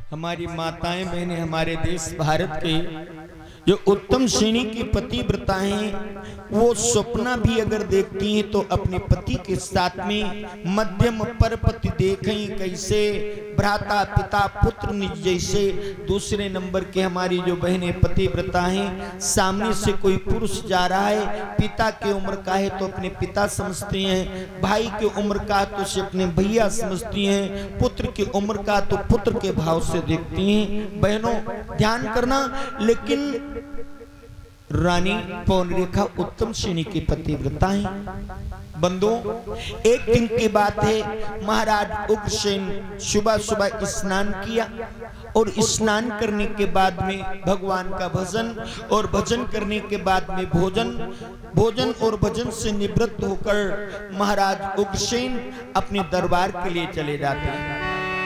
हमारी माताएं बहनें हमारे देश भारत के जो उत्तम श्रेणी की पतिव्रता हैं, वो सपना भी अगर देखती हैं तो अपने पति के साथ में मध्यम परपति देखें कैसे भ्राता पिता पुत्र निज जैसे। दूसरे नंबर के हमारी जो बहनें पतिव्रता हैं, सामने से कोई पुरुष जा रहा है, पिता की उम्र का है तो अपने पिता समझती हैं, भाई की उम्र का तो उसे अपने भैया समझती हैं, पुत्र की उम्र का तो पुत्र के भाव से देखती हैं। बहनों ध्यान करना, लेकिन रानी पौनरेखा उत्तम श्रेणी की पतिव्रता है। बंधुओं, एक दिन की बात है, महाराज उग्रसेन सुबह सुबह स्नान किया और स्नान करने के बाद में भगवान का भजन और भजन करने के बाद में भोजन और भजन से निवृत्त होकर महाराज उग्रसेन अपने दरबार के लिए चले जाते हैं।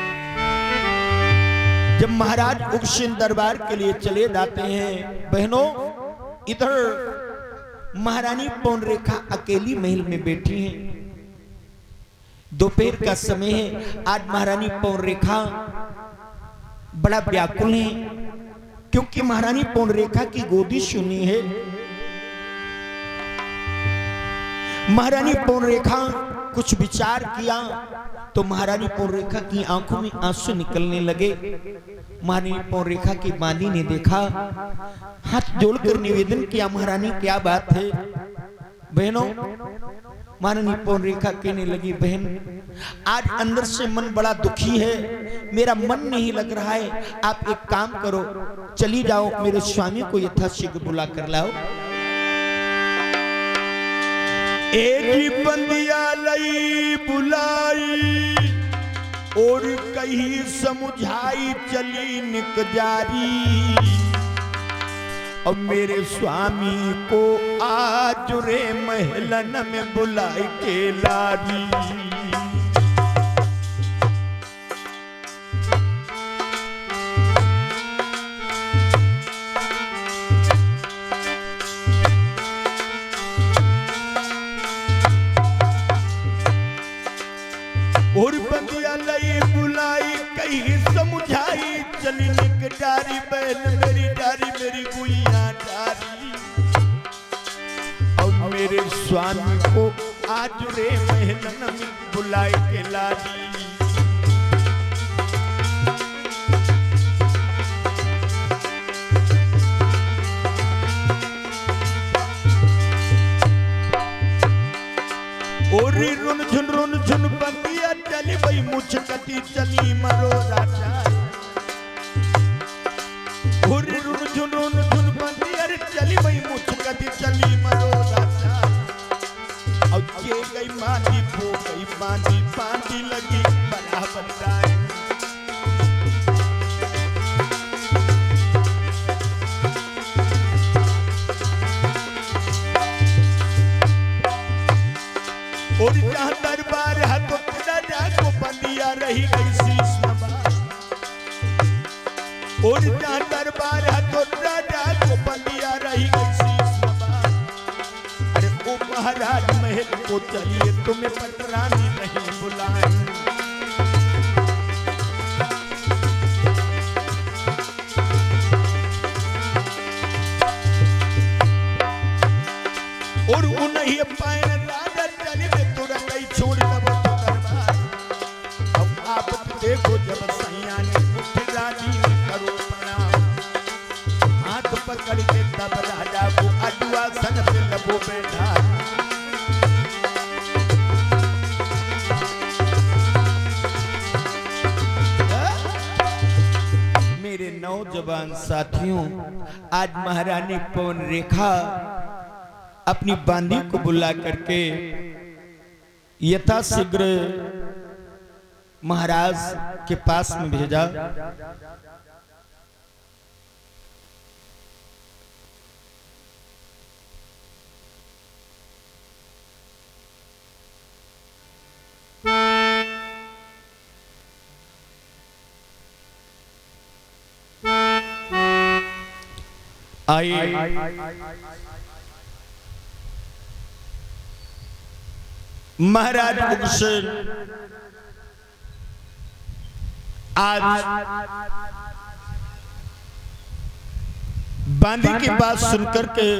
जब महाराज उग्रसेन दरबार के लिए चले जाते हैं, बहनों इधर महारानी पौनरेखा अकेली महल में बैठी हैं। दोपहर का समय है। आज महारानी पौनरेखा बड़ा व्याकुल है, क्योंकि महारानी पौनरेखा की गोदी सुनी है। महारानी पौनरेखा कुछ विचार किया तो महारानी पौनरेखा की आंखों में आंसू निकलने लगे। महारानी पौनरेखा की मानी ने देखा, हाथ जोड़कर निवेदन किया, महारानी क्या बात है। बहनों, महारानी पौनरेखा कहने लगी, बहन आज अंदर से मन बड़ा दुखी है, मेरा मन नहीं लग रहा है। आप एक काम करो, चली जाओ, मेरे स्वामी को यथाशीघ्र बुला कर लाओ। एक बंदिया लई बुलाई और कहीं समुझाई चली निक जारी। अब मेरे स्वामी को आज रे महलन में बुलाई के लारी। और बंदिया लई बुलाई कहीं समझाई चली निक डारी। बहन मेरी डारी मेरी गुइया डारी। और मेरे स्वामी को आज रे महलन में बुलाई के लारी। और रुन झुन बंदिया चली भाई मुझकती चली मरो राजा। और रुन झुन बंदिया चली भाई मुझकती चली मरो राजा। और ये गई मांदी वो गई बांधी बांधी लगी बराबर राय। और जहाँ दरबार है तो राजा को बंदिया रही गई शीश नवाज। और जहाँ दरबार है तो राजा को बंदिया रही गई शीश नवाज। अरे ओ महाराज महल को चलिए, तुम्हें पटरानी नहीं बुलाए। और उन्हें पाए राजा चले तुरंत ही छोड़ दब दरबार। अब आप देखो जब सैया ने उठ रानी करो प्रणाम। हाथ पकड़ के तब राजा को अडुआ सन पे लबो बैठा। मेरे नौजवान साथियों, आज महारानी पौनरेखा अपनी बांदी को बुला करके यथाशीघ्र महाराज के पास में भेजा। महाराज उग्रसेन आज बांदी की बात सुनकर के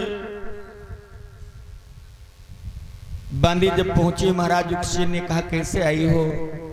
बांदी जब पहुंची, महाराज उग्रसेन ने कहा कैसे आई हो?